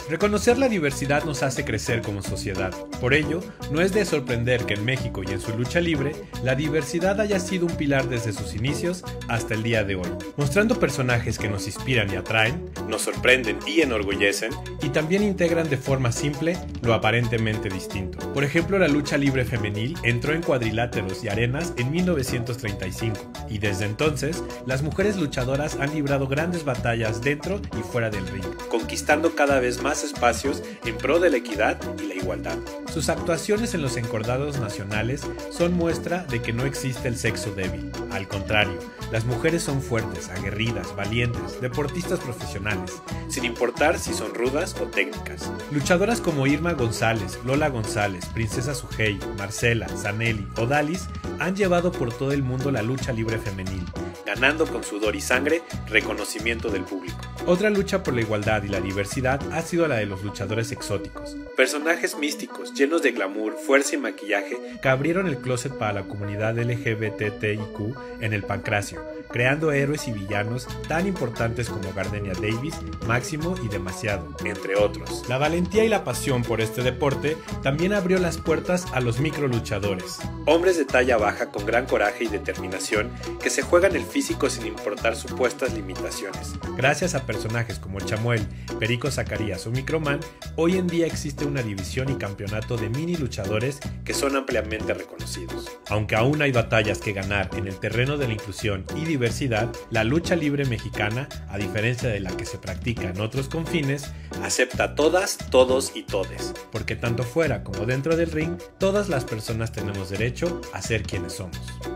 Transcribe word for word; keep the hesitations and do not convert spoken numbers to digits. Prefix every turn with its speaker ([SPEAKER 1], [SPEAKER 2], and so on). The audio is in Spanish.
[SPEAKER 1] Reconocer la diversidad nos hace crecer como sociedad. Por ello, no es de sorprender que en México y en su lucha libre, la diversidad haya sido un pilar desde sus inicios hasta el día de hoy, mostrando personajes que nos inspiran y atraen, nos sorprenden y enorgullecen, y también integran de forma simple lo aparentemente distinto. Por ejemplo, la lucha libre femenil entró en cuadriláteros y arenas en mil novecientos treinta y cinco, y desde entonces, las mujeres luchadoras han librado grandes batallas dentro y fuera del ring, conquistando cada vez más espacios en pro de la equidad y la igualdad. Sus actuaciones en los encordados nacionales son muestra de que no existe el sexo débil. Al contrario, las mujeres son fuertes, aguerridas, valientes, deportistas profesionales, sin importar si son rudas o técnicas. Luchadoras como Irma González, Lola González, Princesa Sujei, Marcela, Zanelli o Dalis han llevado por todo el mundo la lucha libre femenil, ganando con sudor y sangre reconocimiento del público. Otra lucha por la igualdad y la diversidad ha sido la de los luchadores exóticos, personajes místicos llenos de glamour, fuerza y maquillaje que abrieron el closet para la comunidad L G B T Q I en el Pancracio, creando héroes y villanos tan importantes como Gardenia Davis, Máximo y Demasiado, entre otros. La valentía y la pasión por este deporte también abrió las puertas a los microluchadores, hombres de talla baja con gran coraje y determinación que se juegan el físico sin importar supuestas limitaciones. Gracias a personajes como Chamuel, Perico Zacarías o Microman, hoy en día existe una división y campeonato de mini luchadores que son ampliamente reconocidos. Aunque aún hay batallas que ganar en el terreno de la inclusión y diversidad, la lucha libre mexicana, a diferencia de la que se practica en otros confines, acepta a todas, todos y todes, porque tanto fuera como dentro del ring, todas las personas tenemos derecho a ser quienes somos.